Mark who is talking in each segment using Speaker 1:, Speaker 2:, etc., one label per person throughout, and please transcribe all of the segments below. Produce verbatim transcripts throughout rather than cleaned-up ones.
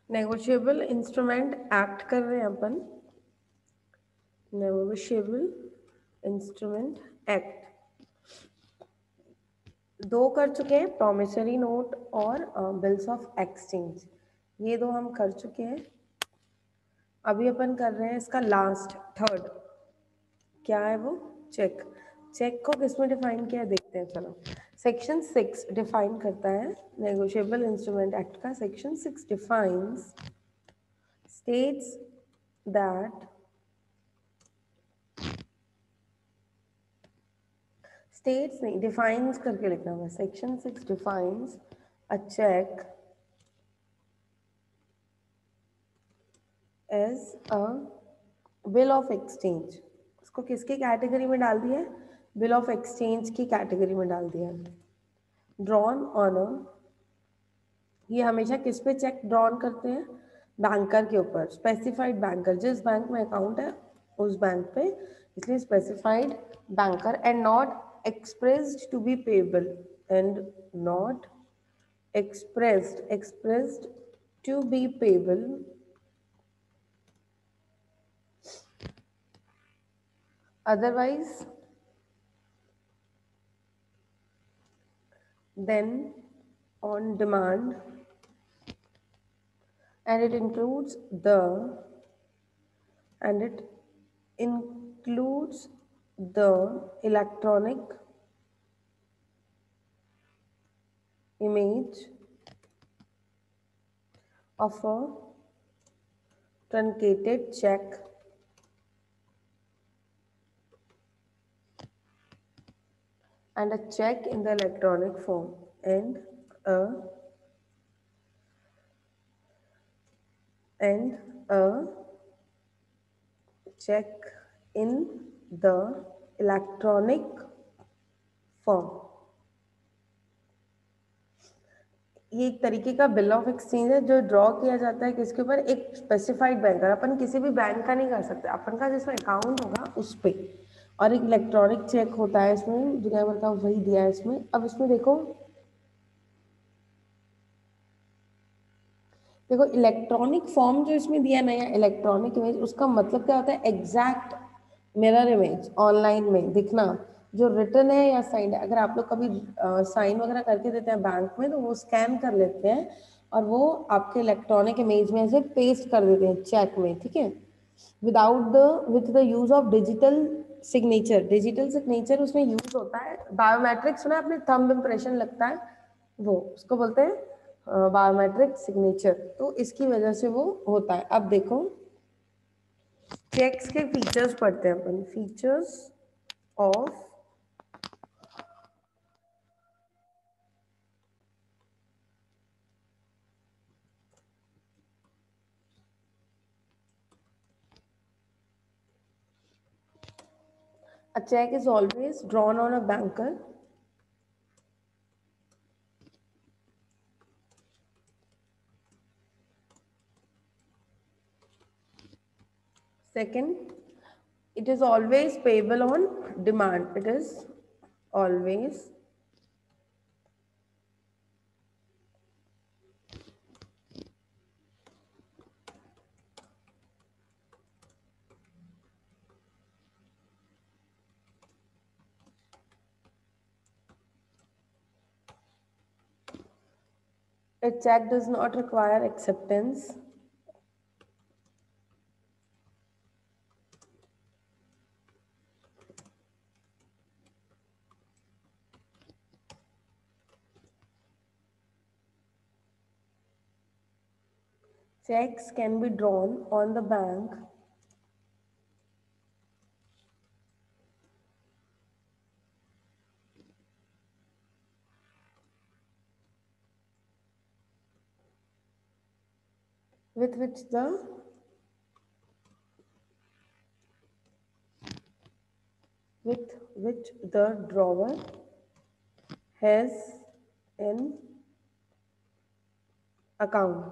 Speaker 1: Negotiable instrument act कर रहे हैं अपन, नेगोशिएबल इंस्ट्रूमेंट एक्ट दो कर चुके हैं, प्रॉमिसरी नोट और बिल्स ऑफ एक्सचेंज, ये दो हम कर चुके हैं। अभी अपन कर रहे हैं इसका लास्ट थर्ड, क्या है वो, चेक। चेक को किस में डिफाइन किया है देखते हैं, चलो। सेक्शन सिक्स डिफाइन करता है नेगोशिएबल इंस्ट्रूमेंट एक्ट का। Section six defines states that states नहीं, defines करके लिखना है। Section six defines a check as a bill of exchange। उसको किसकी कैटेगरी में डाल दिया है, बिल ऑफ एक्सचेंज की कैटेगरी में डाल दिया है। ड्रॉन ऑन अ, ये हमेशा किस पे चेक ड्रॉन करते हैं, बैंकर के ऊपर, स्पेसिफाइड बैंकर, जिस बैंक में अकाउंट है उस बैंक पे, इसलिए specified banker, and not expressed to be payable, and not expressed expressed to be payable otherwise then on demand, and it includes the and it includes the electronic image of a truncated check and a check in the electronic form, and a and a check in the electronic form। ये एक तरीके का bill of exchange है जो draw किया जाता है किसके ऊपर, एक स्पेसिफाइड बैंकर। अपन किसी भी बैंक का नहीं कर सकते, अपन का जिसमें अकाउंट होगा उस पे, और एक इलेक्ट्रॉनिक चेक होता है इसमें, दुनिया भर का वही दिया है इसमें। अब इसमें देखो देखो इलेक्ट्रॉनिक फॉर्म जो इसमें दिया ना, या इलेक्ट्रॉनिक इमेज, उसका मतलब क्या होता है, एग्जैक्ट मिरर इमेज ऑनलाइन में दिखना, जो रिटन है या साइन है। अगर आप लोग कभी साइन वगैरह करके देते हैं बैंक में, तो वो स्कैन कर लेते हैं और वो आपके इलेक्ट्रॉनिक इमेज में ऐसे पेस्ट कर देते हैं चेक में, ठीक है, without the with the use of digital signature. Digital signature उसमें यूज होता है, बायोमेट्रिक सुना है आपने, थंब इम्प्रेशन लगता है, वो उसको बोलते हैं बायोमेट्रिक सिग्नेचर, तो इसकी वजह से वो होता है। अब देखो चेक्स के फीचर्स पढ़ते हैं अपन, features of a check is always drawn on a banker second, it is always payable on demand, it is always a check does not require acceptance checks can be drawn on the bank with which the with which the drawer has an account।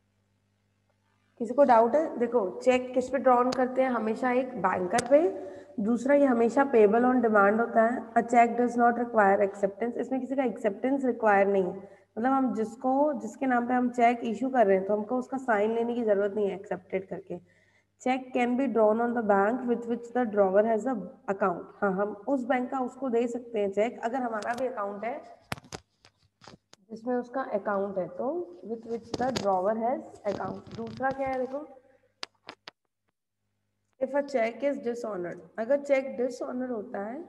Speaker 1: किसी को doubt है, देखो check किस पे drawn करते हैं, हमेशा एक बैंकर पे दूसरा, ये हमेशा पेबल ऑन डिमांड होता है। A cheque does not require acceptance, इसमें किसी का एक्सेप्टेंस रिक्वायर नहीं है, मतलब हम जिसको जिसके नाम पे हम चेक इशू कर रहे हैं तो हमको उसका साइन लेने की जरूरत नहीं है एक्सेप्टेड करके। Cheque can be drawn on the bank with which the drawer has a account, हाँ हम उस बैंक का उसको दे सकते हैं चेक अगर हमारा भी अकाउंट है जिसमें उसका अकाउंट है, तो with which the drawer has account. दूसरा क्या है देखो, if a cheque is dishonoured, अगर चेक डिसऑनर होता है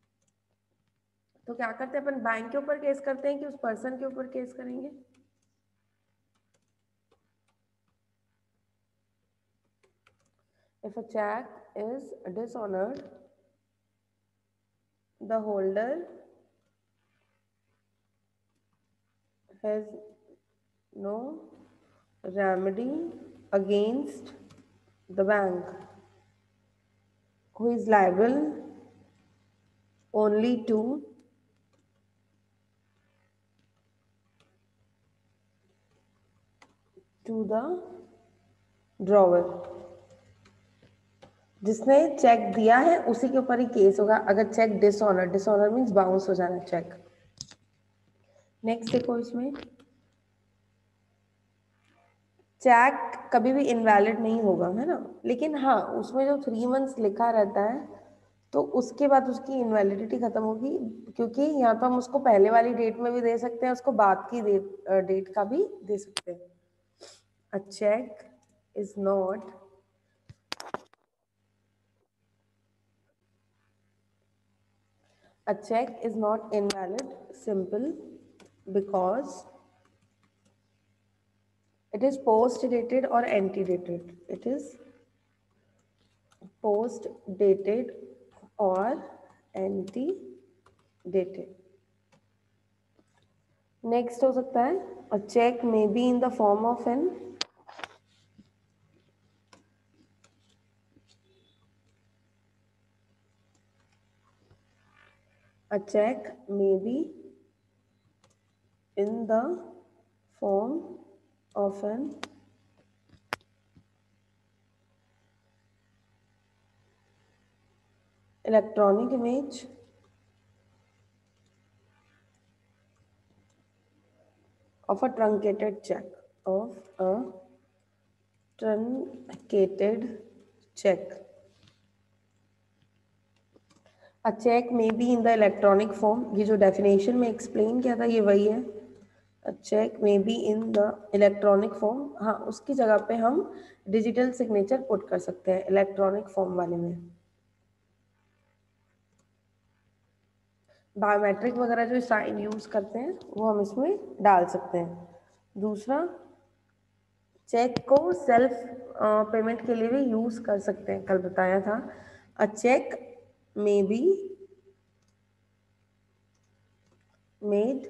Speaker 1: तो क्या करते हैं अपन, बैंक के ऊपर केस करते हैं कि उस पर्सन के ऊपर केस करेंगे। If a check is dishonored, the holder has no remedy against the bank, who is liable only to to the drawer। जिसने चेक दिया है उसी के ऊपर ही केस होगा अगर cheque dishonour, dishonour means bounce हो जाना चेक। नेक्स्ट देखो, इसमें चेक कभी भी इनवैलिड नहीं होगा, है ना, लेकिन हाँ उसमें जो थ्री मंथ्स लिखा रहता है तो उसके बाद उसकी इनवैलिडिटी खत्म होगी, क्योंकि यहाँ तो हम उसको पहले वाली डेट में भी दे सकते हैं, उसको बाद की डेट डेट का भी दे सकते हैं। A cheque is not a check is not invalid simple because it is post dated or ante dated, it is post dated or ante dated। Next हो सकता है, a cheque may be in the form of an a cheque may be in the form of an electronic image of a truncated check, of a truncated check। A check may be in the electronic form, ये जो definition में explain किया था ये वही है। A check may be in the electronic form, हाँ उसकी जगह पे हम डिजिटल सिग्नेचर पुट कर सकते हैं इलेक्ट्रॉनिक फॉर्म वाले में। बायोमेट्रिक वगैरह जो साइन यूज करते हैं वो हम इसमें डाल सकते हैं। दूसरा, चेक को सेल्फ पेमेंट के लिए भी यूज कर सकते हैं, कल बताया था। A cheque may be made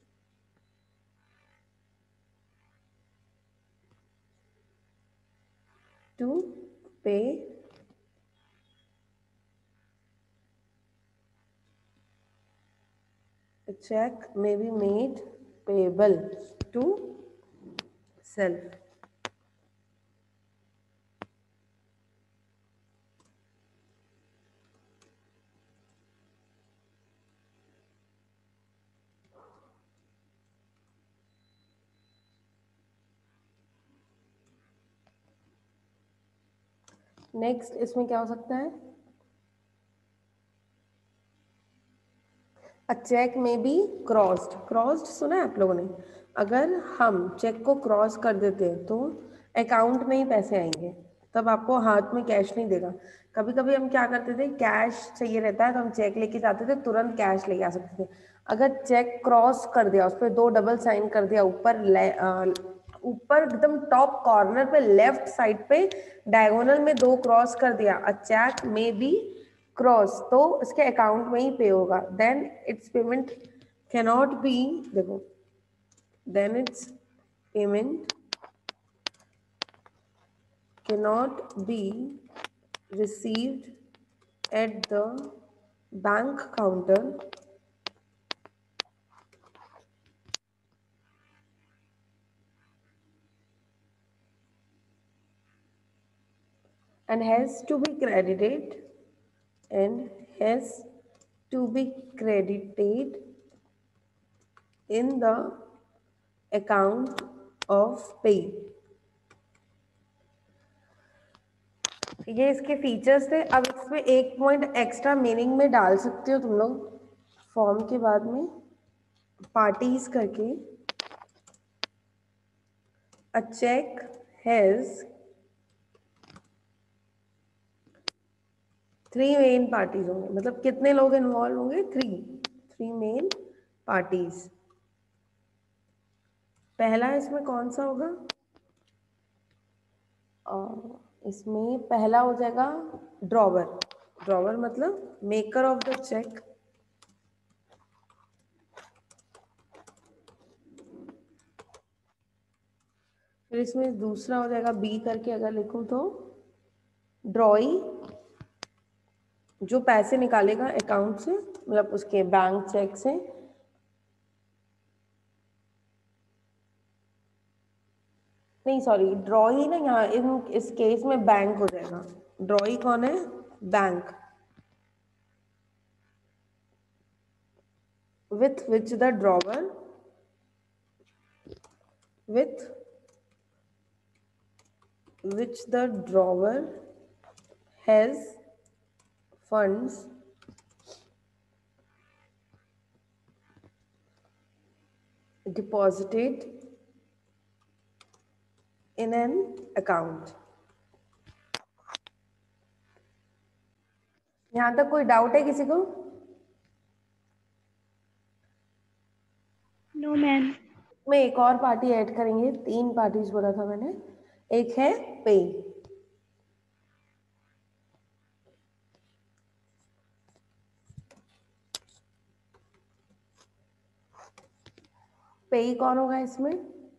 Speaker 1: to pay a check may be made payable to self। Next इसमें क्या हो सकता है, a cheque may be crossed, crossed सुना है आप लोगों ने, अगर हम चेक को क्रॉस कर देते हैं तो अकाउंट में ही पैसे आएंगे, तब आपको हाथ में कैश नहीं देगा। कभी कभी हम क्या करते थे, कैश चाहिए रहता है तो हम चेक लेके जाते थे, तुरंत कैश लेके आ सकते थे। अगर चेक क्रॉस कर दिया, उस पर दो डबल साइन कर दिया, ऊपर ऊपर एकदम टॉप कॉर्नर पे लेफ्ट साइड पे डायगोनल में दो क्रॉस कर दिया, a cheque may be cross, तो इसके अकाउंट में ही पे होगा। Then its payment cannot be, देखो, then its payment cannot be received at the bank counter and has to be credited and has to be credited in the account of pay। ये इसके features थे। अब इसमें एक point extra meaning में डाल सकते हो तुम लोग फॉर्म के बाद में, पार्टीज करके। A cheque has three main parties होंगे, मतलब कितने लोग इन्वॉल्व होंगे, थ्री थ्री मेन पार्टीज। पहला इसमें कौन सा होगा, आ, इसमें पहला हो जाएगा ड्रॉवर। ड्रॉवर मतलब मेकर ऑफ द चेक। फिर इसमें दूसरा हो जाएगा बी करके अगर लिखूं तो ड्रॉई, जो पैसे निकालेगा अकाउंट से, मतलब उसके बैंक चेक से। नहीं सॉरी, ड्रॉई ना, यहाँ इन इस केस में बैंक हो जाएगा। ड्रॉई कौन है, bank. with which the drawer with which the drawer has funds deposited in an account। यहां तक कोई डाउट है किसी को?
Speaker 2: No ma'am.
Speaker 1: में एक और पार्टी ऐड करेंगे, तीन पार्टीज बोला था मैंने। एक है पे, पे कौन होगा इसमें,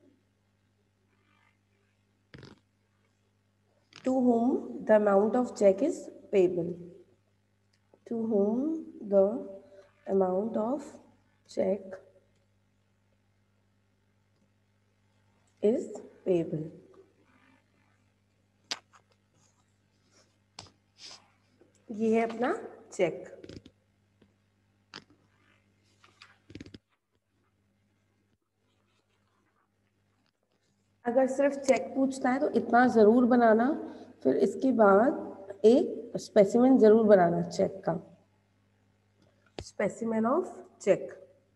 Speaker 1: to whom the amount of check is payable, to whom the amount of check is payable। ये है अपना चेक। अगर सिर्फ चेक पूछता है तो इतना जरूर बनाना, फिर इसके बाद एक स्पेसिमेन जरूर बनाना चेक का, स्पेसिमेन ऑफ चेक।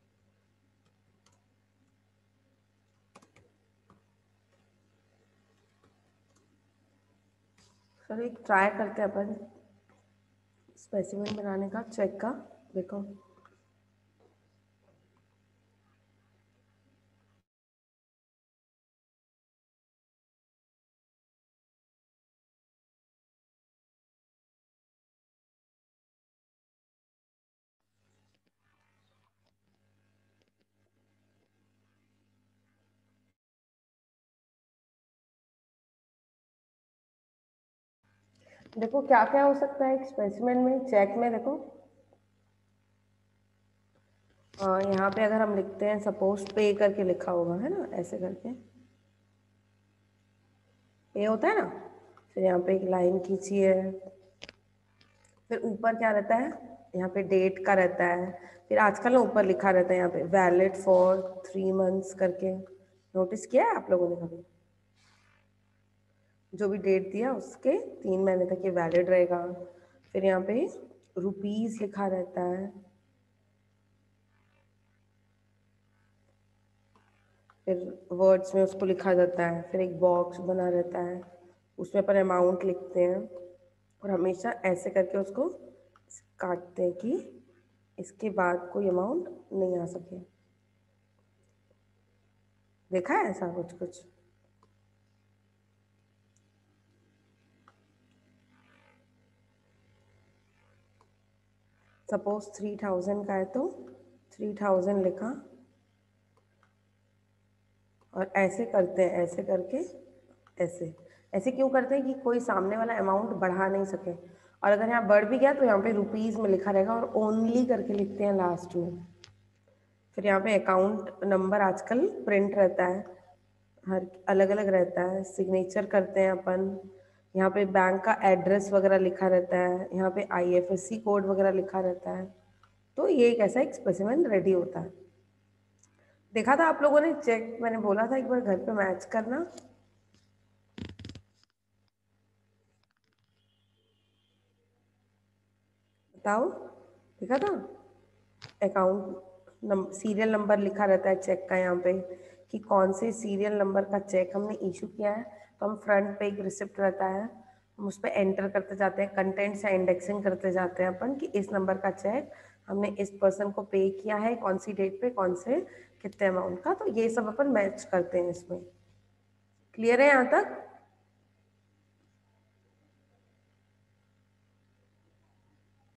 Speaker 1: चलो एक ट्राई करते हैं अपन स्पेसिमेन बनाने का चेक का। देखो देखो क्या क्या हो सकता है एक स्पेसिमेन में, चेक में। देखो आ, यहाँ पे अगर हम लिखते हैं सपोज पे करके लिखा होगा, है ना, ऐसे करके पे होता है ना। फिर यहाँ पे एक लाइन खींची है, फिर ऊपर क्या रहता है, यहाँ पे डेट का रहता है। फिर आजकल ना ऊपर लिखा रहता है यहाँ पे वैलिड फॉर थ्री मंथ्स करके। नोटिस किया है आप लोगों ने कभी? जो भी डेट दिया उसके तीन महीने तक ये वैलिड रहेगा। फिर यहाँ पे रुपीस लिखा रहता है, फिर वर्ड्स में उसको लिखा जाता है। फिर एक बॉक्स बना रहता है, उसमें अपन अमाउंट लिखते हैं और हमेशा ऐसे करके उसको काटते हैं कि इसके बाद कोई अमाउंट नहीं आ सके। देखा है ऐसा कुछ कुछ? सपोज थ्री थाउजेंड का है तो थ्री थाउजेंड लिखा, और ऐसे करते हैं, ऐसे करके ऐसे ऐसे क्यों करते हैं कि कोई सामने वाला अमाउंट बढ़ा नहीं सके। और अगर यहाँ बढ़ भी गया तो यहाँ पे रुपीस में लिखा रहेगा और ओनली करके लिखते हैं लास्ट में। फिर यहाँ पे अकाउंट नंबर आजकल प्रिंट रहता है, हर अलग अलग रहता है। सिग्नेचर करते हैं अपन, यहाँ पे बैंक का एड्रेस वगैरह लिखा रहता है, यहाँ पे I F S C code वगैरह लिखा रहता है। तो ये एक ऐसा एक स्पेसिमेन रेडी होता है। देखा था आप लोगों ने, चेक मैंने बोला था एक बार घर पे मैच करना। बताओ, देखा था? अकाउंट नंबर, सीरियल नंबर लिखा रहता है चेक का यहाँ पे कि कौन से सीरियल नंबर का चेक हमने इशू किया है। तो हम फ्रंट पे एक रिसिप्ट रहता है, हम उस पर एंटर करते जाते हैं, कंटेंट से इंडेक्सिंग करते जाते हैं अपन कि इस नंबर का चेक हमने इस पर्सन को पे किया है, कौन सी डेट पे, कौन से कितने अमाउंट का। तो ये सब अपन मैच करते हैं इसमें। क्लियर है यहाँ तक?